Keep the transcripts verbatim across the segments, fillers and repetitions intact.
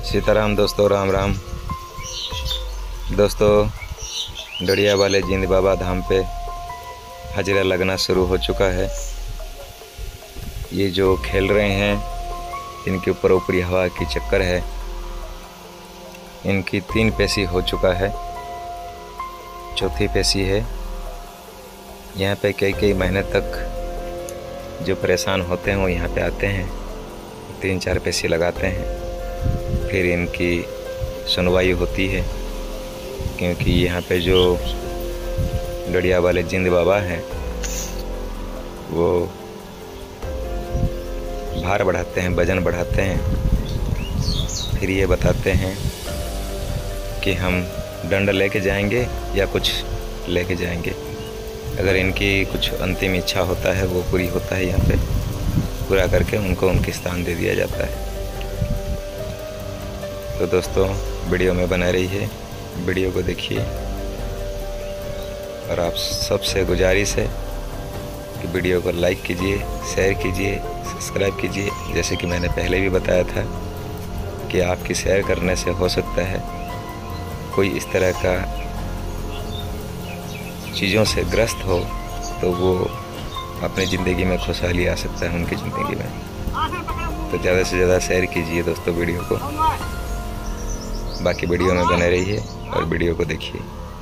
सीताराम दोस्तों, राम राम दोस्तों। डड़िया वाले जिंद बाबा धाम पे हाजिरा लगना शुरू हो चुका है। ये जो खेल रहे हैं इनके ऊपर ऊपरी हवा की चक्कर है। इनकी तीन पेशी हो चुका है, चौथी पेशी है। यहाँ पे कई कई महीने तक जो परेशान होते हैं वो यहाँ पे आते हैं, तीन चार पेशी लगाते हैं, फिर इनकी सुनवाई होती है। क्योंकि यहाँ पे जो डड़िया वाले जिंद बाबा हैं वो भार बढ़ाते हैं, वजन बढ़ाते हैं, फिर ये बताते हैं कि हम दंड लेके जाएंगे या कुछ लेके जाएंगे। अगर इनकी कुछ अंतिम इच्छा होता है वो पूरी होता है, यहाँ पे पूरा करके उनको उनकी स्थान दे दिया जाता है। तो दोस्तों वीडियो में बना रही है, वीडियो को देखिए। और आप सबसे गुजारिश है कि वीडियो को लाइक कीजिए, शेयर कीजिए, सब्सक्राइब कीजिए। जैसे कि मैंने पहले भी बताया था कि आपकी शेयर करने से हो सकता है कोई इस तरह का चीज़ों से ग्रस्त हो तो वो अपनी ज़िंदगी में खुशहाली आ सकता है उनकी ज़िंदगी में। तो ज़्यादा से ज़्यादा शेयर कीजिए दोस्तों वीडियो को। बाकी वीडियो में बने रहिए और वीडियो को देखिए।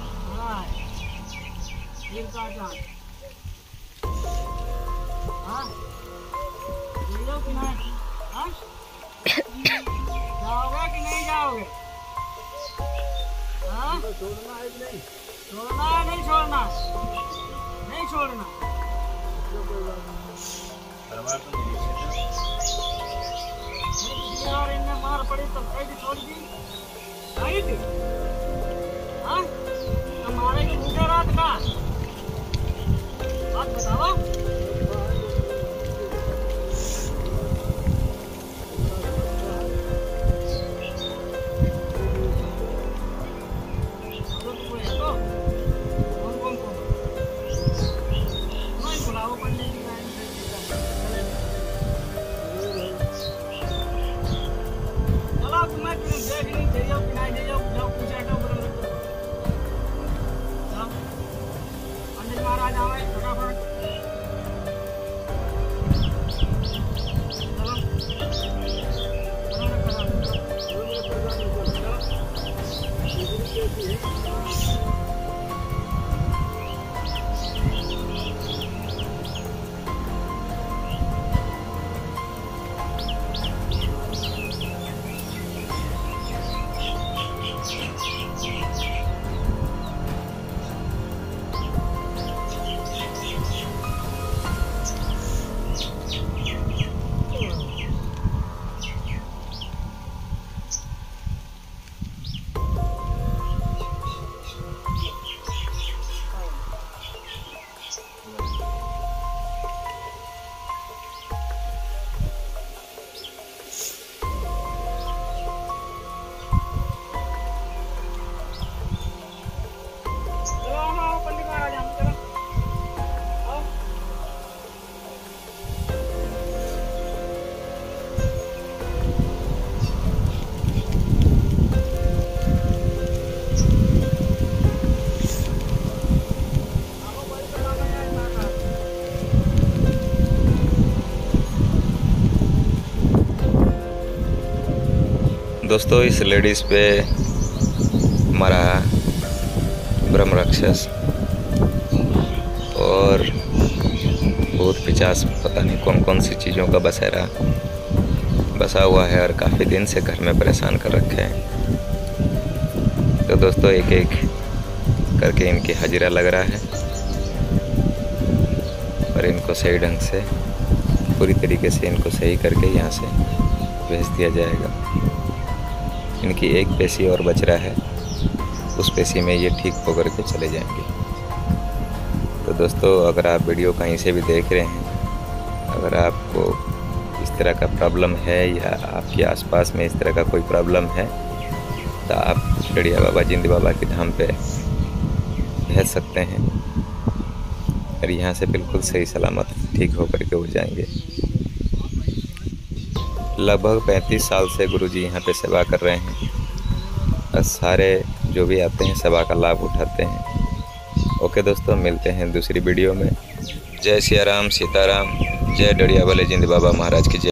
जाओगे कि नहीं जाओगे? हाँ? छोड़ना है कि नहीं? छोड़ना है नहीं छोड़ना? नहीं छोड़ना। यार इनने मार पड़ी तो कैसे छोड़ दी? नहीं थी? हाँ? हमारे की भूखे रात का बात बताओ। दोस्तों इस लेडीज़ पे मरा ब्रह्म राक्षस और भूत पिचास, पता नहीं कौन कौन सी चीज़ों का बसेरा बसा हुआ है और काफ़ी दिन से घर में परेशान कर रखे हैं। तो दोस्तों एक एक करके इनकी हाजिरा लग रहा है और इनको सही ढंग से, पूरी तरीके से इनको सही करके यहाँ से भेज दिया जाएगा। इनकी एक पेशी और बच रहा है, उस पेशी में ये ठीक होकर के चले जाएंगे। तो दोस्तों अगर आप वीडियो कहीं से भी देख रहे हैं, अगर आपको इस तरह का प्रॉब्लम है या आपके आसपास में इस तरह का कोई प्रॉब्लम है तो आप डड़िया बाबा जिंद बाबा के धाम पे भेज सकते हैं और यहाँ से बिल्कुल सही सलामत ठीक होकर के हो जाएंगे। लगभग पैंतीस साल से गुरुजी यहाँ पे सेवा कर रहे हैं और सारे जो भी आते हैं सेवा का लाभ उठाते हैं। ओके दोस्तों, मिलते हैं दूसरी वीडियो में। जय सिया राम, सीताराम, जय डड़िया वाले जिंद बाबा महाराज की जय।